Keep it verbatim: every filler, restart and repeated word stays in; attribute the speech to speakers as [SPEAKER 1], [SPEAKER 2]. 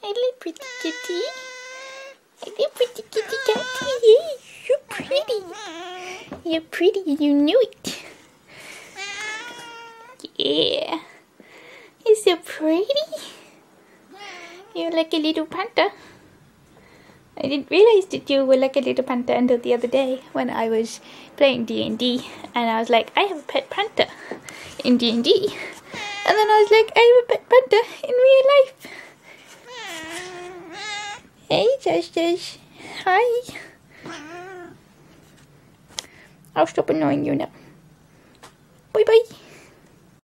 [SPEAKER 1] Hello, pretty kitty. Hello, pretty kitty catty. Hey, you're pretty. You're pretty and you knew it. Yeah. You're so pretty. You're like a little panther. I didn't realize that you were like a little panther until the other day when I was playing D and D, and I was like, I have a pet panther in D and D, and then I was like, I have a pet panther in real life. Hey, Josh Josh. Hi. I'll stop annoying you now.